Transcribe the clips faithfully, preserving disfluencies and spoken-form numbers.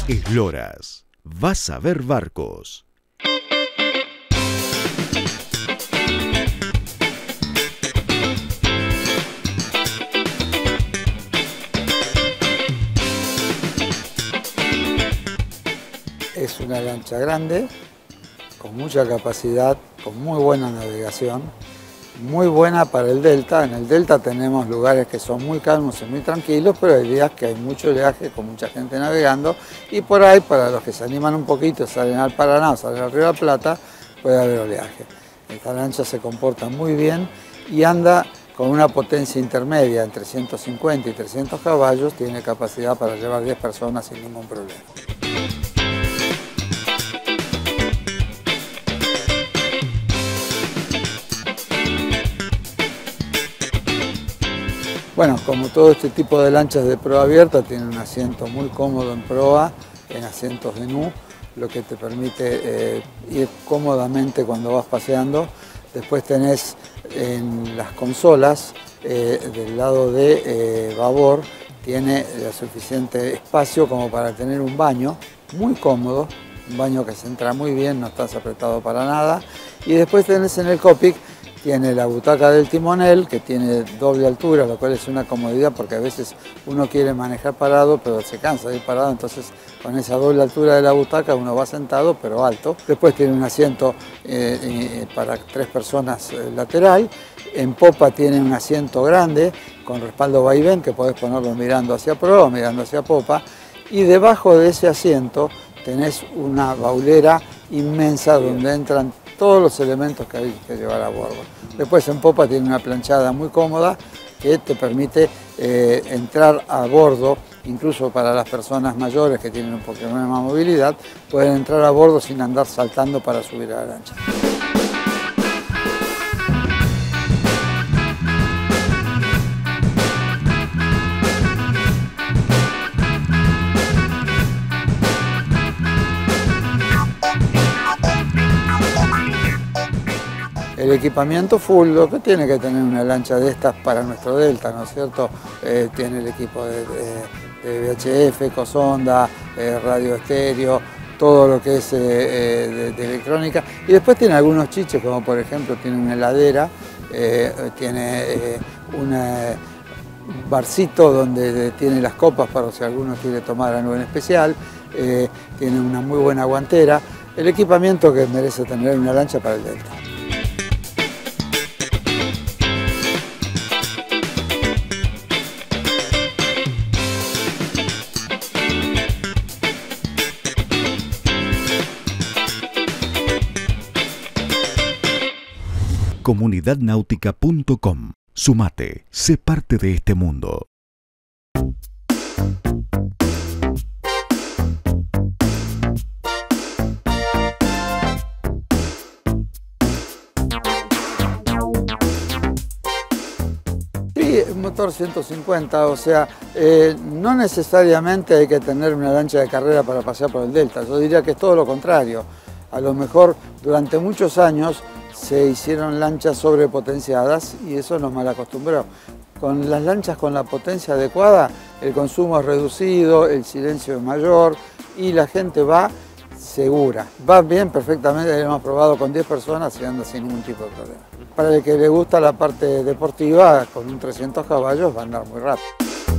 Esloras, vas a ver barcos. Es una lancha grande, con mucha capacidad, con muy buena navegación, muy buena para el delta. En el delta tenemos lugares que son muy calmos y muy tranquilos, pero hay días que hay mucho oleaje, con mucha gente navegando, y por ahí, para los que se animan un poquito, salen al Paraná, salen al Río de la Plata, puede haber oleaje. Esta lancha se comporta muy bien y anda con una potencia intermedia, entre ciento cincuenta y trescientos caballos, tiene capacidad para llevar diez personas sin ningún problema. Bueno, como todo este tipo de lanchas de proa abierta, tiene un asiento muy cómodo en proa, en asientos de nu, lo que te permite eh, ir cómodamente cuando vas paseando. Después tenés en las consolas, eh, del lado de eh, babor, tiene el suficiente espacio como para tener un baño muy cómodo, un baño que se entra muy bien, no estás apretado para nada. Y después tenés en el cockpit, tiene la butaca del timonel, que tiene doble altura, lo cual es una comodidad porque a veces uno quiere manejar parado, pero se cansa de ir parado, entonces con esa doble altura de la butaca uno va sentado, pero alto. Después tiene un asiento eh, eh, para tres personas eh, lateral. En popa tiene un asiento grande, con respaldo vaivén, que podés ponerlo mirando hacia proa o mirando hacia popa. Y debajo de ese asiento tenés una baulera inmensa donde entran todos los elementos que hay que llevar a bordo. Después en popa tiene una planchada muy cómoda que te permite eh, entrar a bordo, incluso para las personas mayores que tienen un poquito más movilidad, pueden entrar a bordo sin andar saltando para subir a la lancha. El equipamiento full, lo que tiene que tener una lancha de estas para nuestro delta, ¿no es cierto? Eh, tiene el equipo de, de, de V H F, ecosonda, eh, radio estéreo, todo lo que es eh, de, de electrónica. Y después tiene algunos chiches, como por ejemplo tiene una heladera, eh, tiene eh, una, un barcito donde tiene las copas para si alguno quiere tomar algo en especial, eh, tiene una muy buena guantera. El equipamiento que merece tener una lancha para el delta. comunidad náutica punto com. Sumate, sé parte de este mundo. Sí, motor ciento cincuenta, o sea, eh, no necesariamente hay que tener una lancha de carrera para pasear por el delta. Yo diría que es todo lo contrario. A lo mejor durante muchos años se hicieron lanchas sobrepotenciadas y eso nos mal acostumbró. Con las lanchas con la potencia adecuada, el consumo es reducido, el silencio es mayor y la gente va segura. Va bien, perfectamente, lo hemos probado con diez personas y anda sin ningún tipo de problema. Para el que le gusta la parte deportiva, con un trescientos caballos va a andar muy rápido.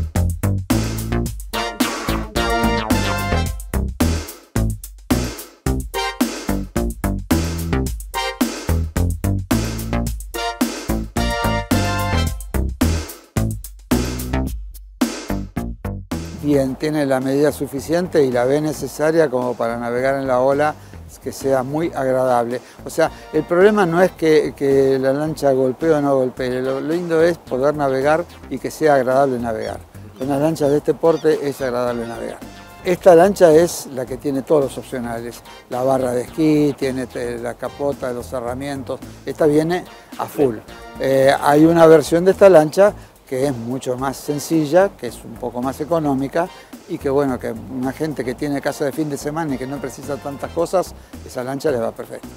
Bien, tiene la medida suficiente y la V necesaria como para navegar en la ola que sea muy agradable. O sea, el problema no es que, que la lancha golpee o no golpee, lo lindo es poder navegar y que sea agradable navegar. Con las lanchas de este porte es agradable navegar. Esta lancha es la que tiene todos los opcionales, la barra de esquí, tiene la capota, los cerramientos, esta viene a full. Eh, hay una versión de esta lancha que es mucho más sencilla, que es un poco más económica y que bueno, que una gente que tiene casa de fin de semana y que no precisa tantas cosas, esa lancha le va perfecto.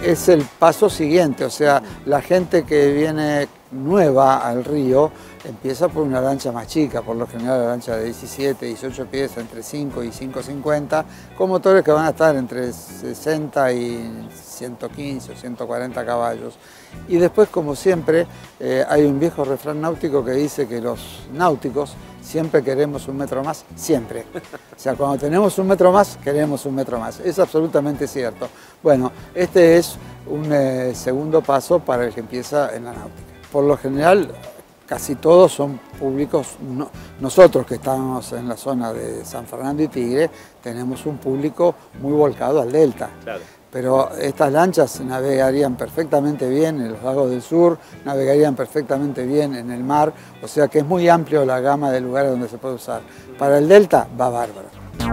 es el paso siguiente, o sea, la gente que viene nueva al río empieza por una lancha más chica, por lo general la lancha de diecisiete, dieciocho pies, entre cinco y cinco cincuenta, con motores que van a estar entre sesenta y ciento quince o ciento cuarenta caballos. Y después, como siempre, eh, hay un viejo refrán náutico que dice que los náuticos siempre queremos un metro más, siempre. O sea, cuando tenemos un metro más, queremos un metro más. Es absolutamente cierto. Bueno, este es un eh, segundo paso para el que empieza en la náutica. Por lo general, casi todos son públicos. No, nosotros que estamos en la zona de San Fernando y Tigre, tenemos un público muy volcado al delta. Claro. Pero estas lanchas navegarían perfectamente bien en los lagos del sur, navegarían perfectamente bien en el mar, o sea que es muy amplio la gama de lugares donde se puede usar. Para el delta va bárbaro.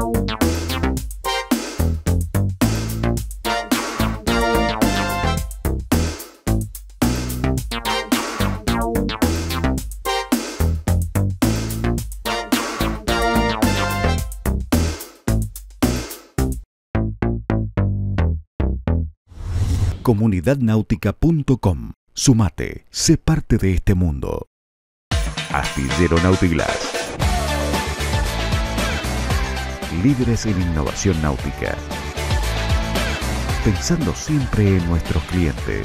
comunidad náutica punto com. Sumate, sé parte de este mundo. Astillero Nautiglass. Líderes en innovación náutica. Pensando siempre en nuestros clientes.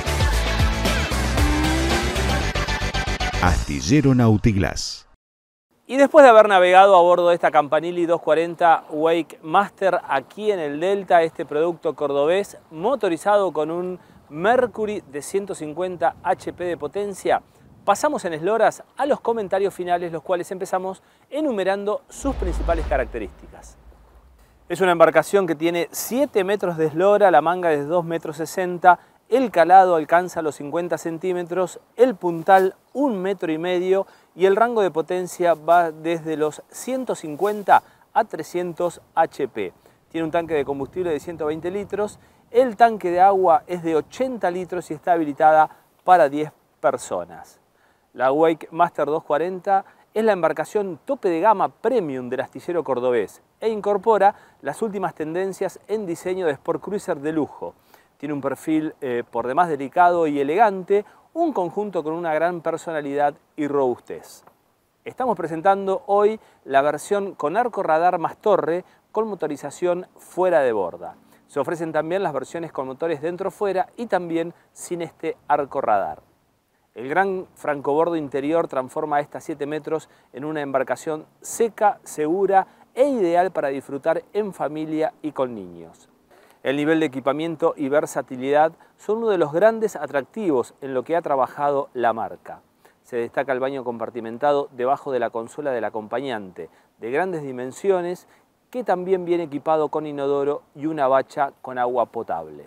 Astillero Nautiglass. Y después de haber navegado a bordo de esta Campanili doscientos cuarenta Wake Master aquí en el Delta, este producto cordobés motorizado con un Mercury de ciento cincuenta H P de potencia, pasamos en esloras a los comentarios finales, los cuales empezamos enumerando sus principales características. Es una embarcación que tiene siete metros de eslora, la manga es de dos metros sesenta, el calado alcanza los cincuenta centímetros, el puntal un metro y medio y el rango de potencia va desde los ciento cincuenta a trescientos H P. Tiene un tanque de combustible de ciento veinte litros, el tanque de agua es de ochenta litros y está habilitada para diez personas. La Wake Master doscientos cuarenta es la embarcación tope de gama premium del astillero cordobés e incorpora las últimas tendencias en diseño de Sport Cruiser de lujo. Tiene un perfil eh, por demás delicado y elegante, un conjunto con una gran personalidad y robustez. Estamos presentando hoy la versión con arco radar más torre con motorización fuera de borda. Se ofrecen también las versiones con motores dentro-fuera y también sin este arco radar. El gran francobordo interior transforma a estas siete metros en una embarcación seca, segura e ideal para disfrutar en familia y con niños. El nivel de equipamiento y versatilidad son uno de los grandes atractivos en lo que ha trabajado la marca. Se destaca el baño compartimentado debajo de la consola del acompañante, de grandes dimensiones, que también viene equipado con inodoro y una bacha con agua potable.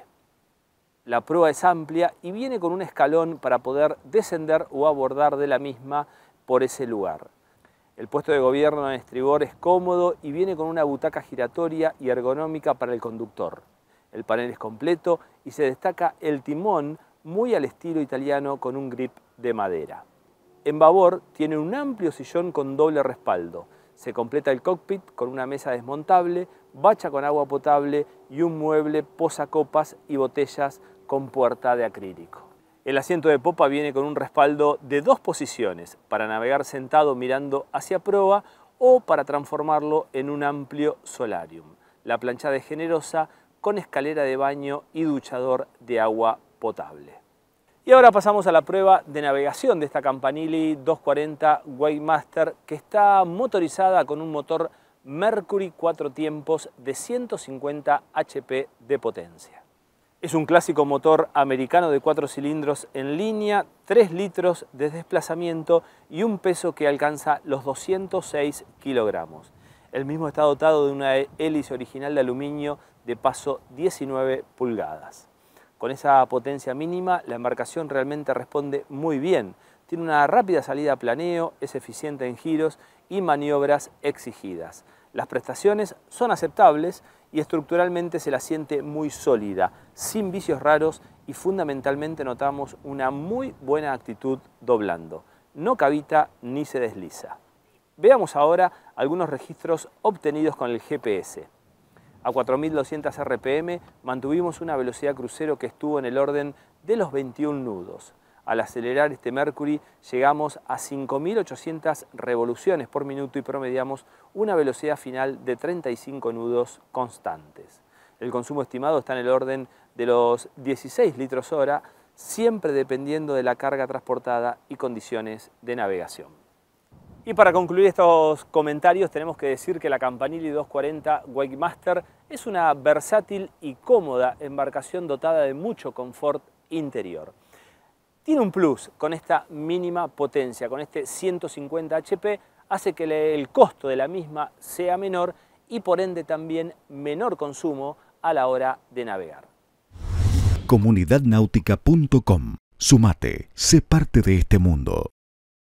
La proa es amplia y viene con un escalón para poder descender o abordar de la misma por ese lugar. El puesto de gobierno en estribor es cómodo y viene con una butaca giratoria y ergonómica para el conductor. El panel es completo y se destaca el timón muy al estilo italiano con un grip de madera. En babor tiene un amplio sillón con doble respaldo. Se completa el cockpit con una mesa desmontable, bacha con agua potable y un mueble posacopas y botellas con puerta de acrílico. El asiento de popa viene con un respaldo de dos posiciones para navegar sentado mirando hacia proa o para transformarlo en un amplio solarium. La planchada es generosa con escalera de baño y duchador de agua potable. Y ahora pasamos a la prueba de navegación de esta Campanili doscientos cuarenta Wake Master, que está motorizada con un motor Mercury cuatro tiempos de ciento cincuenta H P de potencia. Es un clásico motor americano de cuatro cilindros en línea, tres litros de desplazamiento y un peso que alcanza los doscientos seis kilogramos. El mismo está dotado de una hélice original de aluminio de paso diecinueve pulgadas. Con esa potencia mínima, la embarcación realmente responde muy bien. Tiene una rápida salida a planeo, es eficiente en giros y maniobras exigidas. Las prestaciones son aceptables y estructuralmente se la siente muy sólida, sin vicios raros y fundamentalmente notamos una muy buena actitud doblando. No cavita ni se desliza. Veamos ahora algunos registros obtenidos con el G P S. A cuatro mil doscientos R P M mantuvimos una velocidad crucero que estuvo en el orden de los veintiún nudos. Al acelerar este Mercury llegamos a cinco mil ochocientas revoluciones por minuto y promediamos una velocidad final de treinta y cinco nudos constantes. El consumo estimado está en el orden de los dieciséis litros hora, siempre dependiendo de la carga transportada y condiciones de navegación. Y para concluir estos comentarios tenemos que decir que la Campanile doscientos cuarenta Wakemaster es una versátil y cómoda embarcación dotada de mucho confort interior. Tiene un plus con esta mínima potencia, con este ciento cincuenta H P, hace que el costo de la misma sea menor y por ende también menor consumo a la hora de navegar. comunidad náutica punto com. Sumate, sé parte de este mundo.